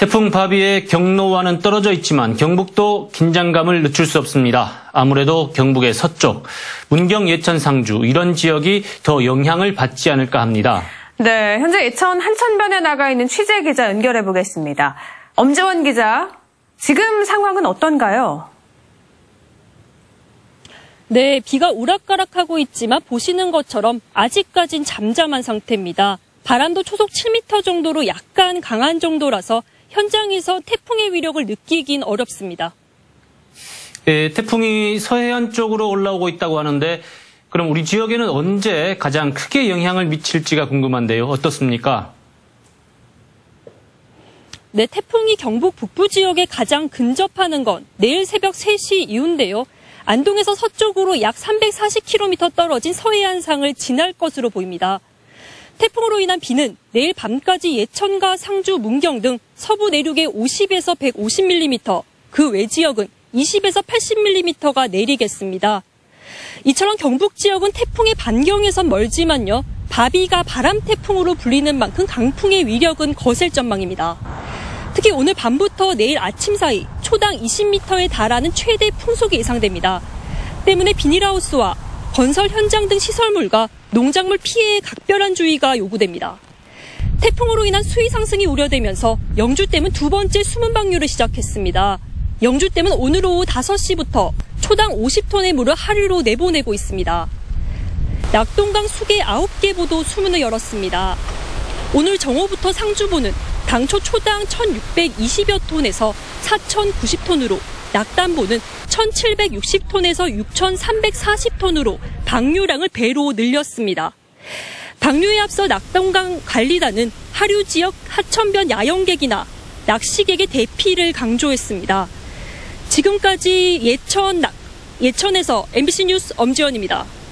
태풍 바비의 경로와는 떨어져 있지만 경북도 긴장감을 늦출 수 없습니다. 아무래도 경북의 서쪽, 문경, 예천, 상주 이런 지역이 더 영향을 받지 않을까 합니다. 네, 현재 예천 한천변에 나가 있는 취재 기자 연결해 보겠습니다. 엄지원 기자, 지금 상황은 어떤가요? 네, 비가 오락가락하고 있지만 보시는 것처럼 아직까진 잠잠한 상태입니다. 바람도 초속 7m 정도로 약간 강한 정도라서 현장에서 태풍의 위력을 느끼긴 어렵습니다. 네, 태풍이 서해안 쪽으로 올라오고 있다고 하는데 그럼 우리 지역에는 언제 가장 크게 영향을 미칠지가 궁금한데요. 어떻습니까? 네, 태풍이 경북 북부 지역에 가장 근접하는 건 내일 새벽 3시 이후인데요. 안동에서 서쪽으로 약 340km 떨어진 서해안상을 지날 것으로 보입니다. 태풍으로 인한 비는 내일 밤까지 예천과 상주, 문경 등 서부 내륙에 50에서 150mm, 그 외 지역은 20에서 80mm가 내리겠습니다. 이처럼 경북 지역은 태풍의 반경에선 멀지만요. 바비가 바람 태풍으로 불리는 만큼 강풍의 위력은 거셀 전망입니다. 특히 오늘 밤부터 내일 아침 사이 초당 20m에 달하는 최대 풍속이 예상됩니다. 때문에 비닐하우스와 건설 현장 등 시설물과 농작물 피해에 각별한 주의가 요구됩니다. 태풍으로 인한 수위 상승이 우려되면서 영주댐은 두 번째 수문 방류를 시작했습니다. 영주댐은 오늘 오후 5시부터 초당 50톤의 물을 하류로 내보내고 있습니다. 낙동강 수계 9개 보도 수문을 열었습니다. 오늘 정오부터 상주보는 당초 초당 1,620여 톤에서 4,090톤으로, 낙담보는 1,760톤에서 6,340톤으로 방류량을 배로 늘렸습니다. 방류에 앞서 낙동강 관리단은 하류 지역 하천변 야영객이나 낚시객의 대피를 강조했습니다. 지금까지 예천에서 MBC 뉴스 엄지원입니다.